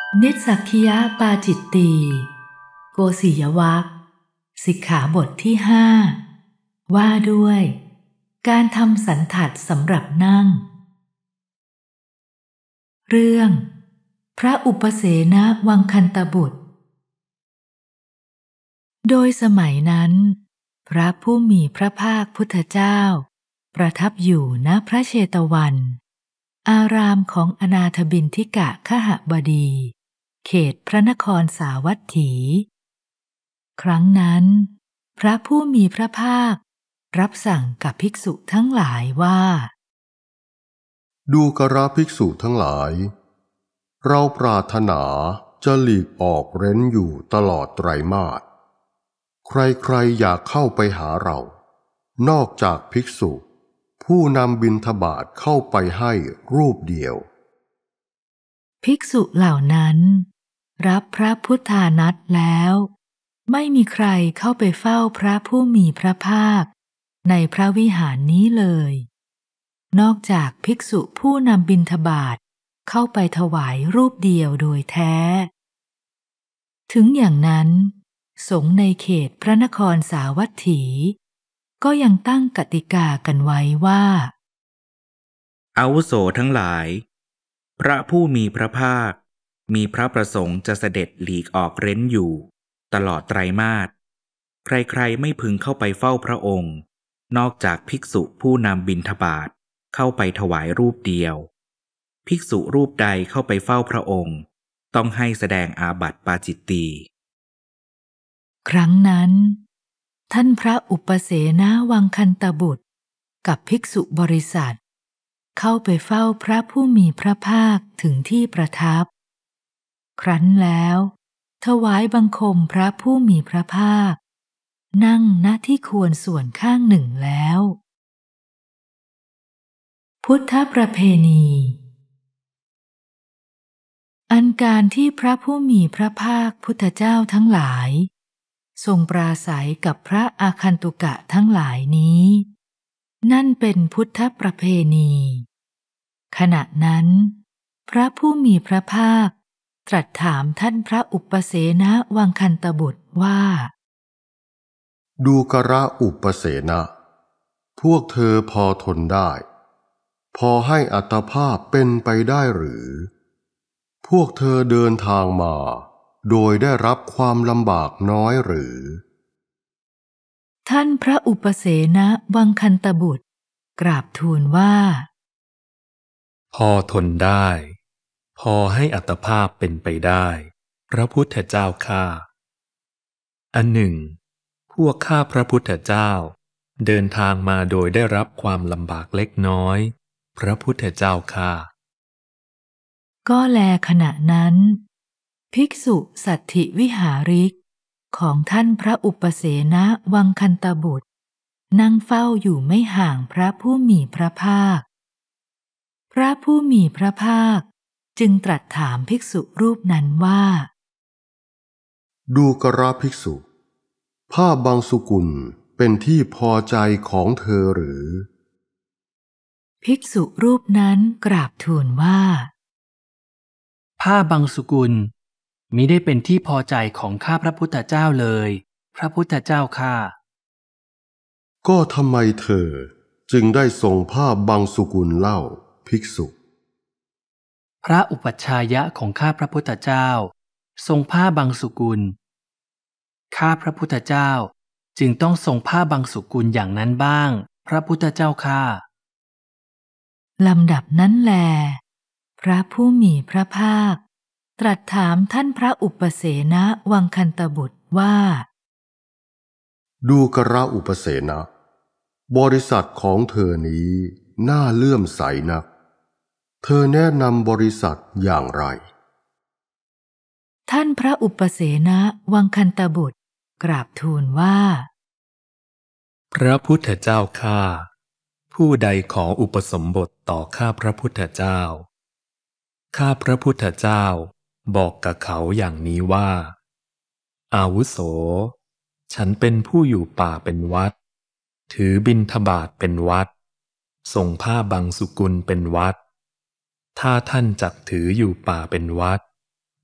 เนสสักคียปาจิตตีโกศิยวรรคสิกขาบทที่5ว่าด้วยการทำสันทัดสำหรับนั่งเรื่องพระอุปเสนวังคันตบุตรโดยสมัยนั้นพระผู้มีพระภาคพุทธเจ้าประทับอยู่ณพระเชตวันอารามของอนาถบิณฑิกะคหบดีเขตพระนครสาวัตถีครั้งนั้นพระผู้มีพระภาครับสั่งกับภิกษุทั้งหลายว่าดูกราภิกษุทั้งหลายเราปรารถนาจะหลีกออกเร้นอยู่ตลอดไตรมาสใครๆอยากเข้าไปหาเรานอกจากภิกษุผู้นำบิณฑบาตเข้าไปให้รูปเดียวภิกษุเหล่านั้นรับพระพุทธานัตแล้วไม่มีใครเข้าไปเฝ้าพระผู้มีพระภาคในพระวิหารนี้เลยนอกจากภิกษุผู้นำบิณฑบาตเข้าไปถวายรูปเดียวโดยแท้ถึงอย่างนั้นสงฆ์ในเขตพระนครสาวัตถีก็ยังตั้งกติกากันไว้ว่าอาวุโสทั้งหลายพระผู้มีพระภาคมีพระประสงค์จะเสด็จหลีกออกเร้นอยู่ตลอดไตรมาสใครๆไม่พึงเข้าไปเฝ้าพระองค์นอกจากภิกษุผู้นำบิณฑบาตเข้าไปถวายรูปเดียวภิกษุรูปใดเข้าไปเฝ้าพระองค์ต้องให้แสดงอาบัติปาจิตตีครั้งนั้นท่านพระอุปเสนวังคันตบุตรกับภิกษุบริษัทเข้าไปเฝ้าพระผู้มีพระภาคถึงที่ประทับครั้นแล้วถวายบังคมพระผู้มีพระภาคนั่งณที่ควรส่วนข้างหนึ่งแล้วพุทธประเพณีอันการที่พระผู้มีพระภาคพุทธเจ้าทั้งหลายทรงปราศัยกับพระอาคันตุกะทั้งหลายนี้นั่นเป็นพุทธประเพณีขณะนั้นพระผู้มีพระภาคตรัสถามท่านพระอุปเสนวังคันตบุตรว่าดูกระอุปเสนะพวกเธอพอทนได้พอให้อัตภาพเป็นไปได้หรือพวกเธอเดินทางมาโดยได้รับความลำบากน้อยหรือท่านพระอุปเสนวังคันตบุตรกราบทูลว่าพอทนได้พอให้อัตภาพเป็นไปได้พระพุทธเจ้าข้าอันหนึ่งพวกข้าพระพุทธเจ้าเดินทางมาโดยได้รับความลำบากเล็กน้อยพระพุทธเจ้าข้าก็แลขณะนั้นภิกษุสัทธิวิหาริกของท่านพระอุปเสนวังคันตบุตรนั่งเฝ้าอยู่ไม่ห่างพระผู้มีพระภาคพระผู้มีพระภาคจึงตรัสถามภิกษุรูปนั้นว่าดูกระภิกษุผ้าบางสุกุลเป็นที่พอใจของเธอหรือภิกษุรูปนั้นกราบทูลว่าผ้าบางสุกุลมิได้เป็นที่พอใจของข้าพระพุทธเจ้าเลยพระพุทธเจ้าข้าก็ทำไมเธอจึงได้ทรงผ้าบางสุกุลเล่าภิกษุพระอุปัชฌายะของข้าพระพุทธเจ้าทรงผ้าบางสุกุลข้าพระพุทธเจ้าจึงต้องทรงผ้าบางสุกุลอย่างนั้นบ้างพระพุทธเจ้าข้าลำดับนั้นแลพระผู้มีพระภาคตรัสถามท่านพระอุปเสนวังคันตบุตรว่าดูกระอุปเสนะบริษัทของเธอนี้น่าเลื่อมใสนักเธอแนะนำบริษัทอย่างไรท่านพระอุปเสนวังคันตบุตรกราบทูลว่าพระพุทธเจ้าข้าผู้ใดขออุปสมบทต่อข้าพระพุทธเจ้าข้าพระพุทธเจ้าบอกกับเขาอย่างนี้ว่าอาวุโสฉันเป็นผู้อยู่ป่าเป็นวัดถือบิณฑบาตเป็นวัดส่งผ้าบางสุกุลเป็นวัดถ้าท่านจักถืออยู่ป่าเป็นวัด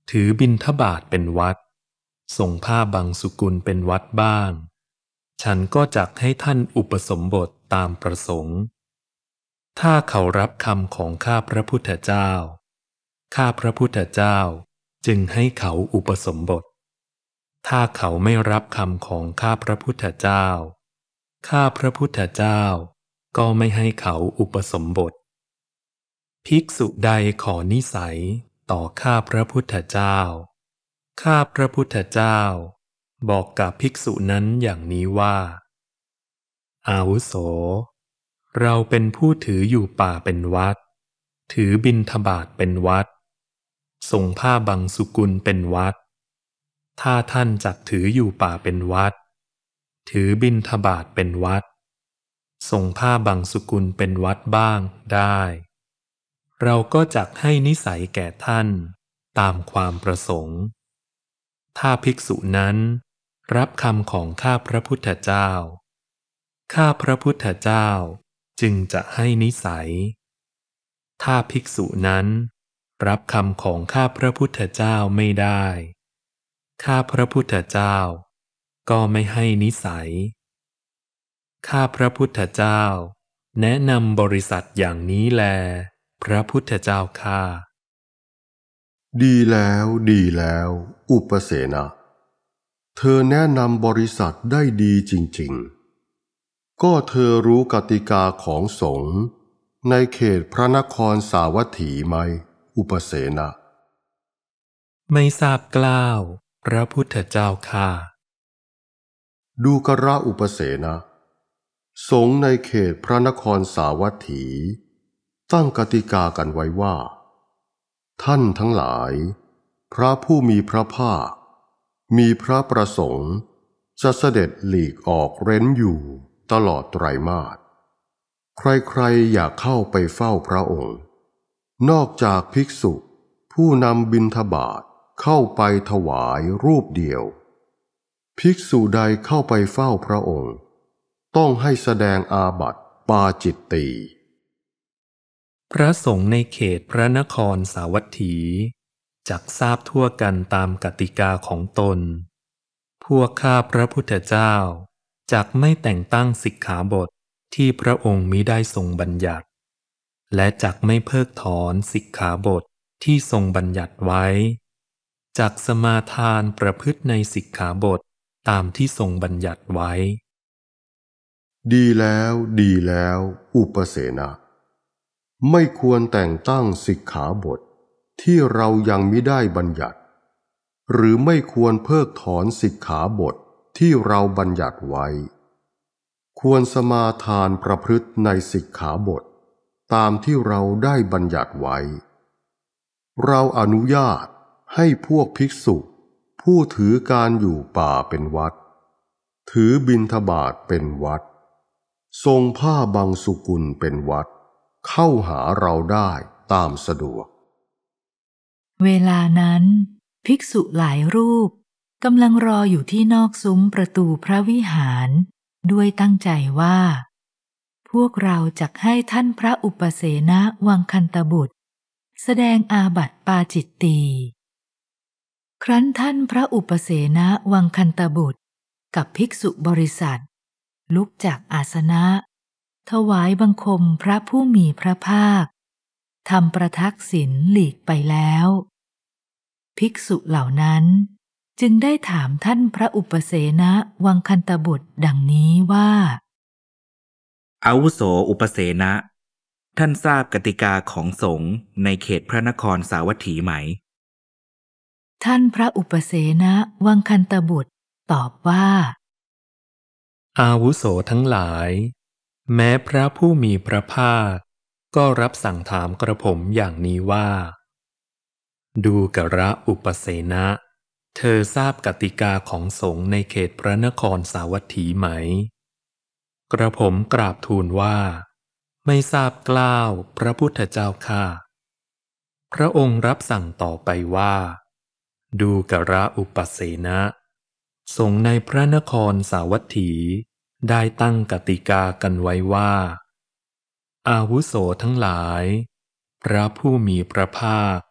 ถือบิณฑบาตเป็นวัดส่งผ้าบังสุกุลเป็นวัดบ้างฉันก็จักให้ท่านอุปสมบทตามประสงค์ถ้าเขารับคำของข้าพระพุทธเจ้าข้าพระพุทธเจ้าจึงให้เขาอุปสมบทถ้าเขาไม่รับคำของข้าพระพุทธเจ้าข้าพระพุทธเจ้าก็ไม่ให้เขาอุปสมบทภิกษุใดขอนิสัยต่อข้าพระพุทธเจ้าข้าพระพุทธเจ้าบอกกับภิกษุนั้นอย่างนี้ว่าอาวุโสเราเป็นผู้ถืออยู่ป่าเป็นวัดถือบิณฑบาตเป็นวัดส่งผ้าบังสุกุลเป็นวัดถ้าท่านจักถืออยู่ป่าเป็นวัดถือบิณฑบาตเป็นวัดส่งผ้าบังสุกุลเป็นวัดบ้างได้เราก็จักให้นิสัยแก่ท่านตามความประสงค์ถ้าภิกษุนั้นรับคำของข้าพระพุทธเจ้าข้าพระพุทธเจ้าจึงจะให้นิสัยถ้าภิกษุนั้นรับคำของข้าพระพุทธเจ้าไม่ได้ข้าพระพุทธเจ้าก็ไม่ให้นิสัยข้าพระพุทธเจ้าแนะนำบริษัทอย่างนี้แลพระพุทธเจ้าข้าดีแล้วดีแล้วอุปเสนาเธอแนะนำบริษัทได้ดีจริงๆก็เธอรู้กติกาของสงฆ์ในเขตพระนครสาวัตถีไหมอุปเสนาไม่ทราบกล่าวพระพุทธเจ้าข้าดูกระอุปเสนาสงฆ์ในเขตพระนครสาวัตถีตั้งกติกากันไว้ว่าท่านทั้งหลายพระผู้มีพระภาคมีพระประสงค์จะเสด็จหลีกออกเร้นอยู่ตลอดไตรมาสใครๆอยากเข้าไปเฝ้าพระองค์นอกจากภิกษุผู้นำบิณฑบาตเข้าไปถวายรูปเดียวภิกษุใดเข้าไปเฝ้าพระองค์ต้องให้แสดงอาบัติปาจิตตีพระสงฆ์ในเขตพระนครสาวัตถีจักทราบทั่วกันตามกติกาของตนพวกข้าพระพุทธเจ้าจักไม่แต่งตั้งสิกขาบทที่พระองค์มิได้ทรงบัญญัติและจักไม่เพิกถอนสิกขาบทที่ทรงบัญญัติไว้จักสมาทานประพฤติในสิกขาบทตามที่ทรงบัญญัติไว้ดีแล้วดีแล้วอุปเสนาไม่ควรแต่งตั้งสิกขาบทที่เรายังมิได้บัญญัติหรือไม่ควรเพิกถอนสิกขาบทที่เราบัญญัติไว้ควรสมาทานประพฤติในสิกขาบทตามที่เราได้บัญญัติไว้เราอนุญาตให้พวกภิกษุผู้ถือการอยู่ป่าเป็นวัดถือบิณฑบาตเป็นวัดทรงผ้าบังสุกุลเป็นวัดเข้าหาเราได้ตามสะดวกเวลานั้นภิกษุหลายรูปกำลังรออยู่ที่นอกซุ้มประตูพระวิหารด้วยตั้งใจว่าพวกเราจักให้ท่านพระอุปเสนวังคันตบุตรแสดงอาบัติปาจิตตีครั้นท่านพระอุปเสนวังคันตบุตรกับภิกษุบริษัทลุกจากอาสนะถวายบังคมพระผู้มีพระภาคทำประทักษิณหลีกไปแล้วภิกษุเหล่านั้นจึงได้ถามท่านพระอุปเสนวังคันตบุตรดังนี้ว่าอาวุโสอุปเสนะท่านทราบกติกาของสงฆ์ในเขตพระนครสาวัตถีไหมท่านพระอุปเสนวังคันตบุตรตอบว่าอาวุโสทั้งหลายแม้พระผู้มีพระภาคก็รับสั่งถามกระผมอย่างนี้ว่าดูกระอุปเสนะเธอทราบกติกาของสงฆ์ในเขตพระนครสาวัตถีไหมกระผมกราบทูลว่าไม่ทราบกล่าวพระพุทธเจ้าข้าพระองค์รับสั่งต่อไปว่าดูกระอุปเสนะสงฆ์ในพระนครสาวัตถีได้ตั้งกติกากันไว้ว่าอาวุโสทั้งหลายพระผู้มีพระภาค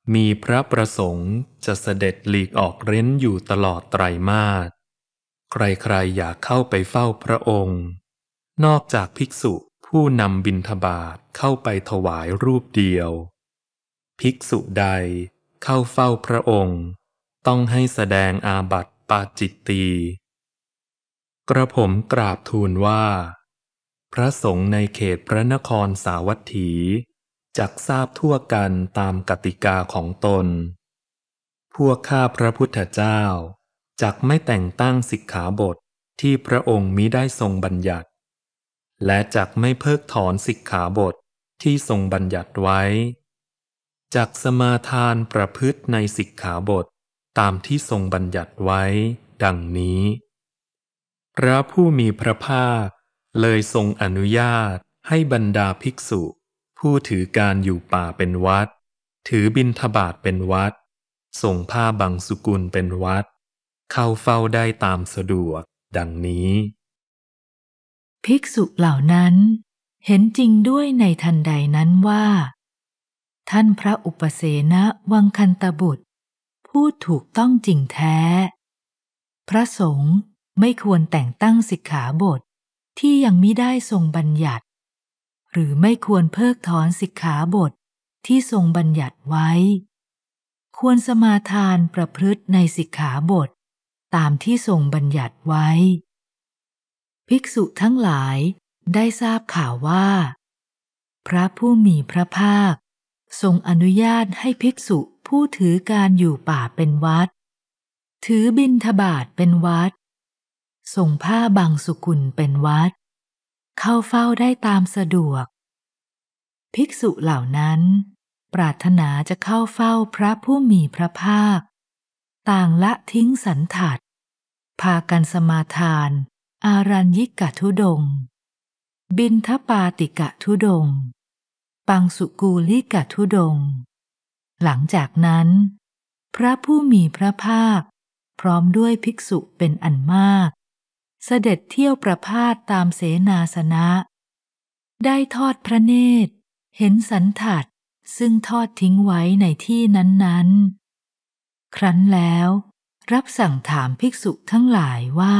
มีพระประสงค์จะเสด็จหลีกออกเร้นอยู่ตลอดไตรมาสใครๆอยากเข้าไปเฝ้าพระองค์นอกจากภิกษุผู้นำบิณฑบาตเข้าไปถวายรูปเดียวภิกษุใดเข้าเฝ้าพระองค์ต้องให้แสดงอาบัติปาจิตตีกระผมกราบทูลว่าพระสงฆ์ในเขตพระนครสาวัตถีจักทราบทั่วกันตามกติกาของตนพวกข้าพระพุทธเจ้าจักไม่แต่งตั้งสิกขาบทที่พระองค์มิได้ทรงบัญญัติและจักไม่เพิกถอนสิกขาบทที่ทรงบัญญัติไว้จักสมาทานประพฤติในสิกขาบทตามที่ทรงบัญญัติไว้ดังนี้พระผู้มีพระภาคเลยทรงอนุญาตให้บรรดาภิกษุผู้ถือการอยู่ป่าเป็นวัดถือบิณฑบาตเป็นวัดส่งผ้าบังสุกุลเป็นวัดเข้าเฝ้าได้ตามสะดวกดังนี้ภิกษุเหล่านั้นเห็นจริงด้วยในทันใดนั้นว่าท่านพระอุปเสนวังคันตบุตรพูดถูกต้องจริงแท้พระสงฆ์ไม่ควรแต่งตั้งสิกขาบทที่ยังมิได้ทรงบัญญัติหรือไม่ควรเพิกถอนสิกขาบทที่ทรงบัญญัติไว้ควรสมาทานประพฤติในสิกขาบทตามที่ทรงบัญญัติไว้ภิกษุทั้งหลายได้ทราบข่าวว่าพระผู้มีพระภาคทรงอนุญาตให้ภิกษุผู้ถือการอยู่ป่าเป็นวัดถือบิณฑบาตเป็นวัดส่งผ้าบังสุกุลเป็นวัดเข้าเฝ้าได้ตามสะดวกภิกษุเหล่านั้นปรารถนาจะเข้าเฝ้าพระผู้มีพระภาคต่างละทิ้งสันทัดพากันสมาทานอารัญญิกธุดงค์บิณฑปาติกธุดงค์ปังสุกูลิกธุดงค์หลังจากนั้นพระผู้มีพระภาคพร้อมด้วยภิกษุเป็นอันมากเสด็จเที่ยวประพาสตามเสนาสนะได้ทอดพระเนตรเห็นสันทัดซึ่งทอดทิ้งไว้ในที่นั้นๆครั้นแล้วรับสั่งถามภิกษุทั้งหลายว่า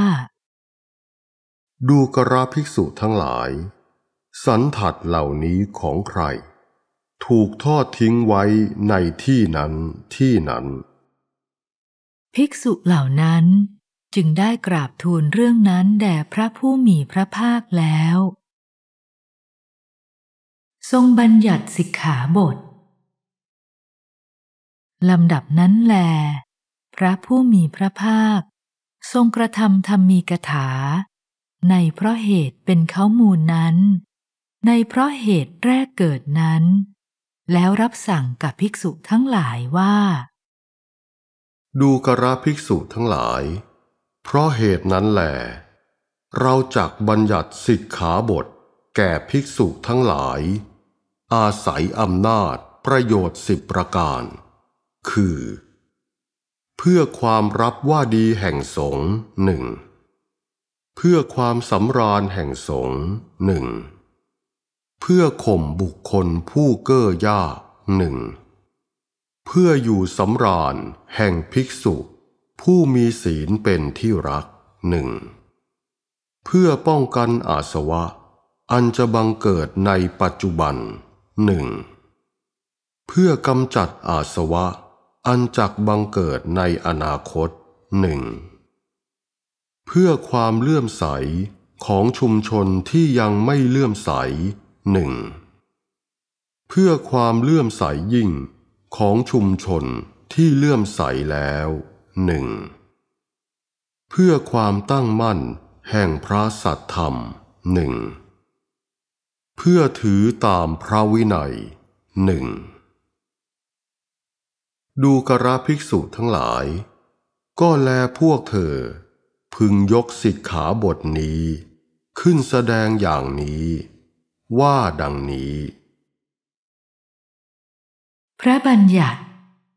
ดูกระภิกษุทั้งหลายสันทัดเหล่านี้ของใครถูกทอดทิ้งไว้ในที่นั้นภิกษุเหล่านั้นจึงได้กราบทูลเรื่องนั้นแด่พระผู้มีพระภาคแล้วทรงบัญญัติสิกขาบทลำดับนั้นแลพระผู้มีพระภาคทรงกระทำธรรมีกถาในเพราะเหตุเป็นเขามูลนั้นในเพราะเหตุแรกเกิดนั้นแล้วรับสั่งกับภิกษุทั้งหลายว่าดูกระภิกษุทั้งหลายเพราะเหตุนั้นแหละเราจักบัญญัติสิกขาบทแก่ภิกษุทั้งหลายอาศัยอำนาจประโยชน์10ประการคือเพื่อความรับว่าดีแห่งสงฆ์หนึ่งเพื่อความสำราญแห่งสงฆ์หนึ่งเพื่อข่มบุคคลผู้เก้อยากหนึ่งเพื่ออยู่สำราญแห่งภิกษุผู้มีศีลเป็นที่รักหนึ่งเพื่อป้องกันอาสวะอันจะบังเกิดในปัจจุบันหนึ่งเพื่อกำจัดอาสวะอันจักบังเกิดในอนาคตหนึ่งเพื่อความเลื่อมใสของชุมชนที่ยังไม่เลื่อมใสหนึ่งเพื่อความเลื่อมใสยิ่งของชุมชนที่เลื่อมใสแล้วหนึ่งเพื่อความตั้งมั่นแห่งพระสัทธรรมหนึ่งเพื่อถือตามพระวินัยหนึ่งดูกระภิกษุทั้งหลายก็แลพวกเธอพึงยกสิกขาบทนี้ขึ้นแสดงอย่างนี้ว่าดังนี้พระบัญญัติ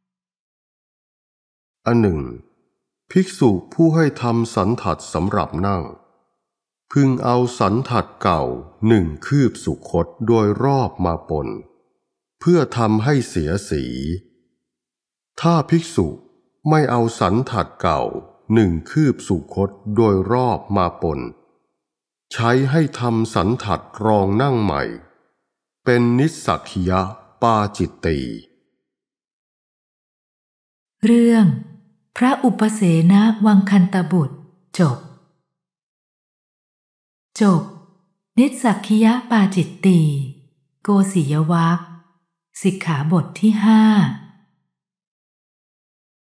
อันหนึ่งภิกษุผู้ให้ทำสันทัดสำหรับนั่งพึงเอาสันทัดเก่า1 คืบสุคตโดยรอบมาปนเพื่อทำให้เสียสีถ้าภิกษุไม่เอาสันถัดเก่า1 คืบสุคตโดยรอบมาปนใช้ให้ทำสันถัดรองนั่งใหม่เป็นนิสสักขิยปาจิตตีเรื่องพระอุปเสนวังคันตบุตรจบนิสสักขิยปาจิตตีโกศิยวรรคสิกขาบทที่ 5